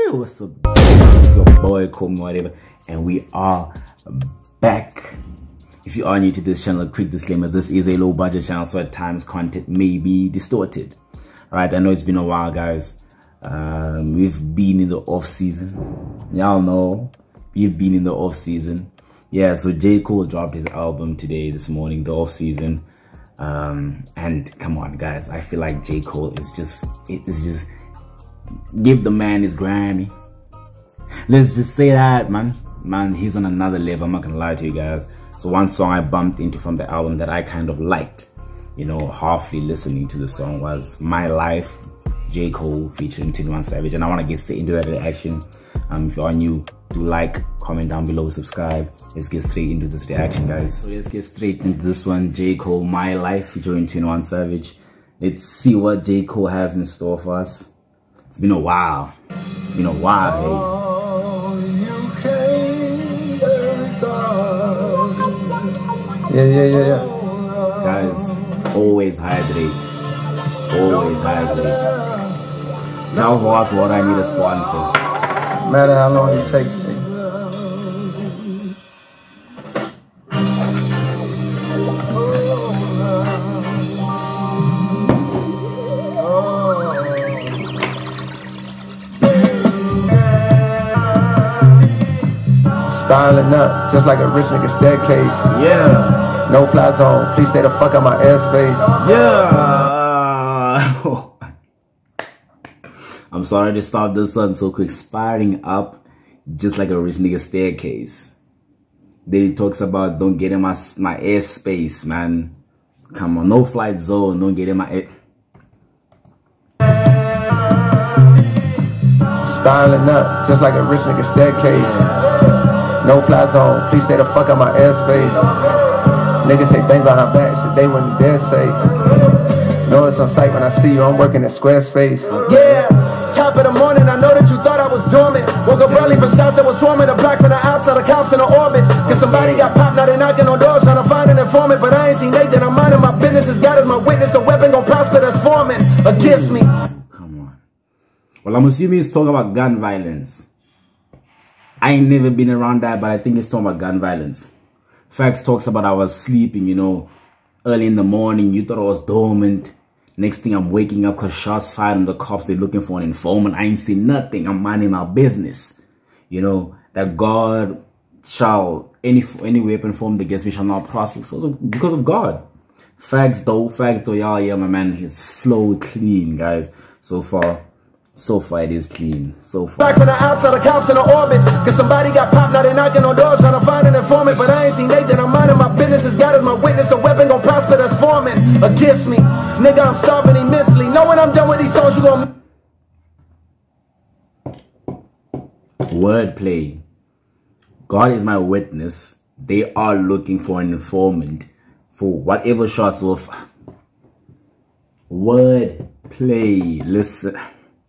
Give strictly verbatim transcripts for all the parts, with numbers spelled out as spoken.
What's up? It's your boy, call me whatever, and we are back. If you are new to this channel, a quick disclaimer: this is a low budget channel, so at times content may be distorted. Right? I know it's been a while, guys. Um, we've been in the off season. Y'all know we've been in the off season. Yeah, so J. Cole dropped his album today, this morning, the off season. Um, and come on, guys, I feel like J. Cole is just, it is just, give the man his Grammy. Let's just say that, man. Man, he's on another level. I'm not gonna lie to you guys. So one song I bumped into from the album that I kind of liked, you know, halfly listening to the song, was My Life, J. Cole featuring twenty-one Savage. And I want to get straight into that reaction. Um, if you are new, do like, comment down below, subscribe. Let's get straight into this reaction, guys. So let's get straight into this one. J. Cole, My Life featuring twenty-one Savage. Let's see what J. Cole has in store for us. It's been a while. It's been a while, hey. Oh, you came and gone. Yeah, yeah, yeah, yeah. Guys, always hydrate. Always hydrate. Tell Voss what I need a sponsor. No matter how long it takes. Spiraling up, just like a rich nigga staircase. Yeah. No fly zone. Please stay the fuck out my airspace. Yeah. I'm sorry to start this one so quick. Spiraling up, just like a rich nigga staircase. Then he talks about don't get in my my airspace, man. Come on, no flight zone. Don't get in my air. Spiraling up, just like a rich nigga staircase. No fly zone. Please stay the fuck out my airspace. Niggas say things behind back, shit they wouldn't dare say. Know it's on sight when I see you. I'm working at Squarespace. Yeah, top of the morning. I know that you thought I was dormant. Woke up early for shots that was swarming. The block from the outside, the cops in the orbit. Cause somebody got popped, now they knocking on doors trying to find an informant. But I ain't seen Nathan. I'm minding my business. As God is my witness. The weapon gon' prosper that's forming against me. Come on. Well, I'm assuming he's talking about gun violence. I ain't never been around that, but I think it's talking about gun violence. Facts talks about I was sleeping, you know, early in the morning. You thought I was dormant. Next thing I'm waking up because shots fired on the cops. They're looking for an informant. I ain't seen nothing. I'm minding my business. You know, that God shall, any any weapon formed against me shall not prosper because of God. Facts though, facts though, y'all, yeah, my man, his flow clean, guys. So far. So far it is clean. So far. Back from the outside, the cops in the orbit. Cause somebody got popped, now they knocking on doors trying to find an informant. But I ain't seen Nathan, I'm minding my business. As God is my witness, the weapon gon' prosper that's forming against me. Nigga, I'm starving immensely. Know when I'm done with these songs, you gon' wordplay. God is my witness. They are looking for an informant for whatever shots of wordplay. Listen.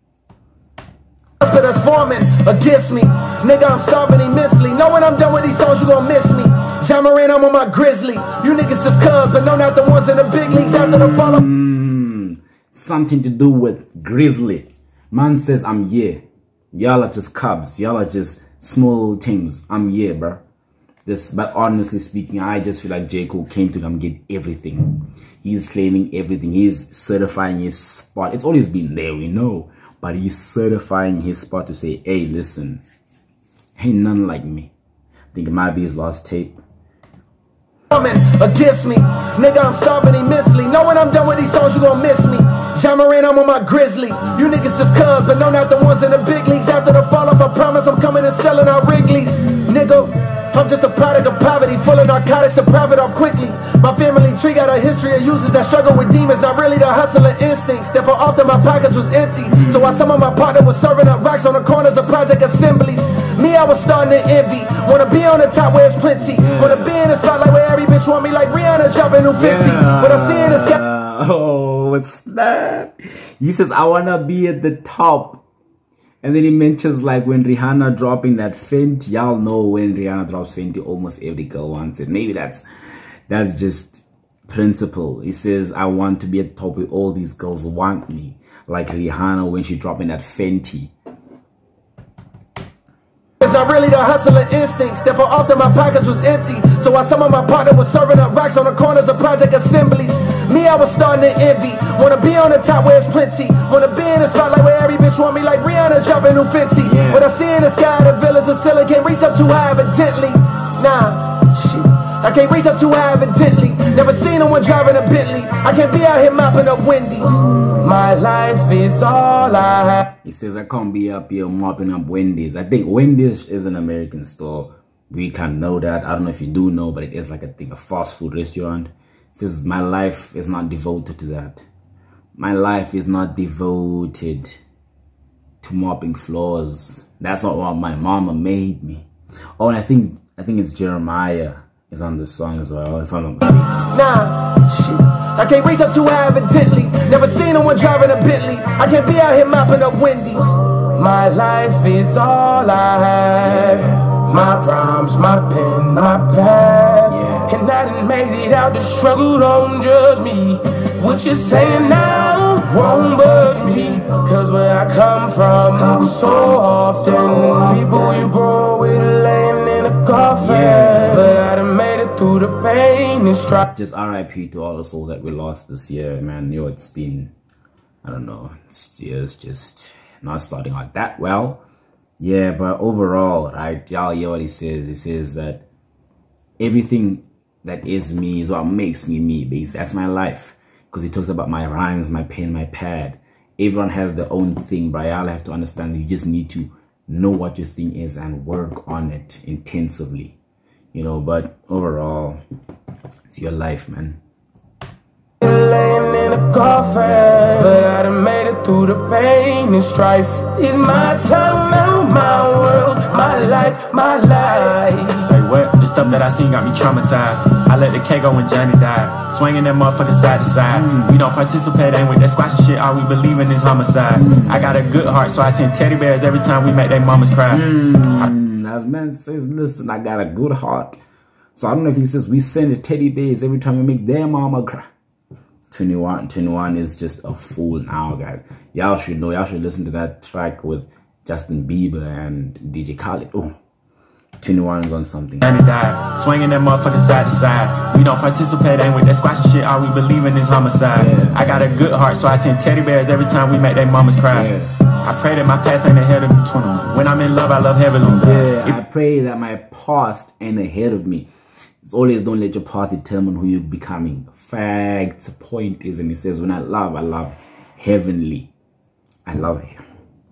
that's forming against me. Nigga, I'm starving immensely. Know when I'm done with these songs, you gon' miss me. Jamarin, I'm on my grizzly. You niggas just cuz, but no, not the ones in the big leagues after the follow. Mm, something to do with grizzly. Man says I'm yeah. Y'all are just cubs. Y'all are just small things. I'm yeah, bro. This, but honestly speaking, I just feel like J. Cole came to come get everything. He's claiming everything. He's certifying his spot. It's always been there, we know. But he's certifying his spot to say, hey, listen, ain't none like me. I think it might be his last tape. Against me, nigga, I'm starving immensely. Know when I'm done with these songs, you gon' miss me. Jamarin, I'm on my grizzly. You niggas just cuz, but no, not the ones in the big leagues. After the fall off, I promise I'm coming and selling out Wrigley's. Nigga, I'm just a product of poverty, full of narcotics to profit off quickly. My family tree got a history of users that struggle with demons, not really the hustler instincts. Therefore, often my pockets was empty. So while some of my partner was serving up rocks on the corners of project assemblies, me, I was starting to envy. Wanna be on the top where it's plenty. Wanna be in the spotlight where every bitch want me like Rihanna dropping new fifty. Yeah. But I see in the sky. Oh, what's that? He says, I wanna be at the top. And then he mentions like when Rihanna dropping that Fenty. Y'all know when Rihanna drops Fenty, almost every girl wants it. Maybe that's that's just principle. He says, I want to be at the top where all these girls want me. Like Rihanna when she dropping that Fenty. a hustler instincts. Therefore often my pockets was empty. So while some of my partner was serving up racks on the corners of project assemblies, me, I was starting to envy. Wanna be on the top where it's plenty. Wanna be in the spotlight where every bitch want me like Rihanna dropping new fifty. Yeah. What I see in the sky, the villas of Scylla can't reach up too high evidently. Nah, shit, I can't reach up too high evidently. Never seen no one driving a Bentley. I can't be out here mopping up Wendy's. My life is all I have. He says, I can't be up here mopping up Wendy's. I think Wendy's is an American store. We can't know that. I don't know if you do know, but it is like a thing, a fast food restaurant. He says, my life is not devoted to that. My life is not devoted to mopping floors. That's not what my mama made me. Oh, and I think I think it's Jeremiah is on the song as well, if I'm not mistaken. Nah, shit, I can't reach up too high evidently. Never seen no one driving a Bentley. I can't be out here mopping up Wendy's. My life is all I have. Yeah. My rhymes, my pen, my pad. Yeah. And I done made it out the struggle, don't judge me. What you saying now won't budge me. Cause where I come from, so often people you grow with laying in a coffin. Yeah. But I done made it through the pain and strife. Just R I P to all the souls that we lost this year, man. You know, it's been, I don't know, this year's just not starting out that well. Yeah, but overall, right, y'all hear what he says. He says that everything that is me is what makes me me, basically. That's my life. Because he talks about my rhymes, my pen, my pad. Everyone has their own thing, but y'all have to understand you just need to know what your thing is and work on it intensively. You know, but overall, it's your life, man. Laying in a coffin, but I done made it through the pain and strife. It's my time now, my world, my life, my life. Say what? The stuff that I seen got me traumatized. I let the K go when Johnny died. Swinging that motherfucker side to side. Mm. We don't participate, ain't with that squashing shit. All we believe in is homicide. Mm. I got a good heart, so I send teddy bears every time we make their mamas cry. Mm. As man says, listen, I got a good heart. So I don't know if he says we send teddy bears every time we make their mama cry. twenty-one, twenty-one is just a fool now, guys. Y'all should know. Y'all should listen to that track with Justin Bieber and D J Khaled. Oh, twenty-one is on something. Johnny died. Swinging that motherfucker side to side. We don't participate, ain't with that squashing shit. All we believe in is homicide. Yeah. I got a good heart, so I send teddy bears every time we make their mamas cry. Yeah. I pray that my past ain't ahead of me. twenty-one. When I'm in love, I love heavily. Yeah, I pray that my past ain't ahead of me. It's always don't let your past determine who you're becoming. Fact, the point is, and he says, when I love, I love heavenly. I love him.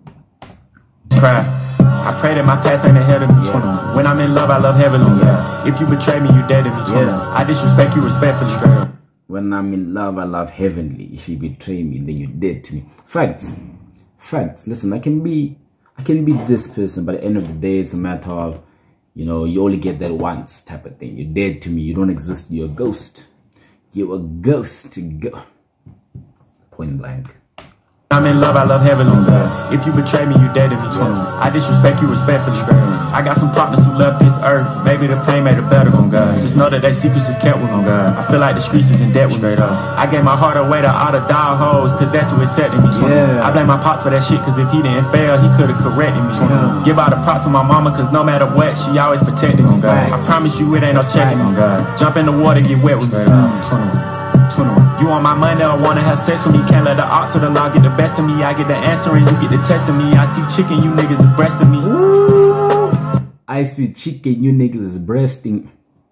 Cry. I pray that my past ain't ahead of me. Yeah. When I'm in love, I love heavily. Yeah. If you betray me, you dead to me. Yeah. I disrespect you respectfully. Straight. When I'm in love, I love heavenly. If you betray me, then you're dead to me. Facts. Facts. Listen, I can be, I can be this person, but at the end of the day, it's a matter of, you know, you only get that once type of thing. You're dead to me. You don't exist. You're a ghost. You're a ghost to go. Point blank. I'm in love, I love heavily. If you betray me, you dead to me. I disrespect you respectfully. I got some partners who love this earth. Maybe the pain made it better, on God. Just know that their secrets is kept with, on God. I feel like the streets is in debt with me. I gave my heart away to all the dog hoes, cause that's who accepted me. Yeah. I blame my pops for that shit, cause if he didn't fail, he could've corrected me. Yeah. Give all the props to my mama, cause no matter what, she always protected me. I promise you it ain't no checking, on God. Jump in the water, get wet with me. You want my money or wanna have sex with me? Can't let the odds of the law get the best of me. I get the answer and you get the test of me. I see chicken, you niggas is breasting me. Ooh. I see chicken, you niggas is breasting.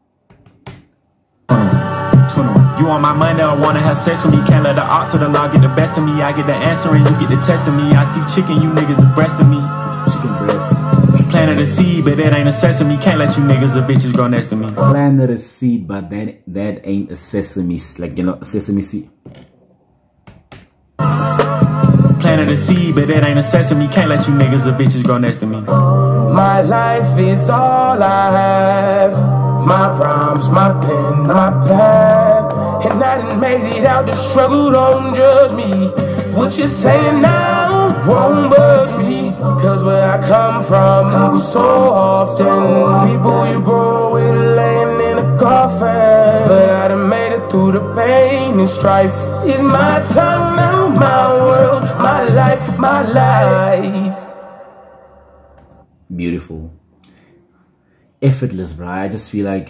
You want my money or wanna have sex with me? Can't let the odds of the law get the best of me. I get the answer and you get the test of me. I see chicken, you niggas is breasting me. Chicken breast. Planted a seed, but that ain't a sesame. Can't let you niggas or bitches grow next to me. Planted a seed, but that that ain't a sesame, like, you know, a sesame seed. Planted a seed, but that ain't a sesame. Can't let you niggas or bitches grow next to me. My life is all I have. My rhymes, my pen, my pad. And I done made it out the struggle, don't judge me. What you saying now won't budge me. Cause where I come from, so often people you grow with laying in a coffin. But I done made it through the pain and strife. It's my time now, my world, my life, my life. Beautiful. effortless, bro. I just feel like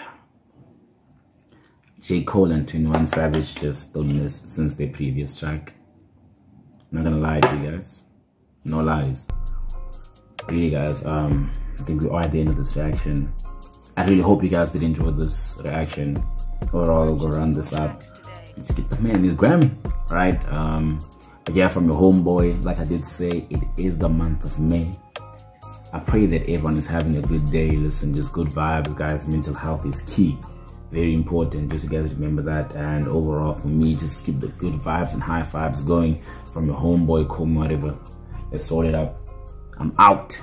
J. Cole and twenty-one Savage just don't miss since their previous track. I'm not gonna lie to you guys. No lies. Really, guys, um, I think we are at the end of this reaction. I really hope you guys did enjoy this reaction. Overall, we'll go run this up. Let's get the man his Grammy, right? Um, but yeah, from your homeboy, like I did say, it is the month of May. I pray that everyone is having a good day. Listen, just good vibes, guys. Mental health is key. Very important. Just you guys remember that. And overall, for me, just keep the good vibes and high vibes going from your homeboy, Come whatever. Let's sort it up. I'm out.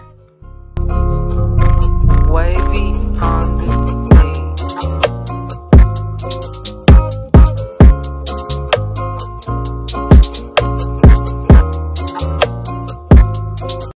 Wavy on the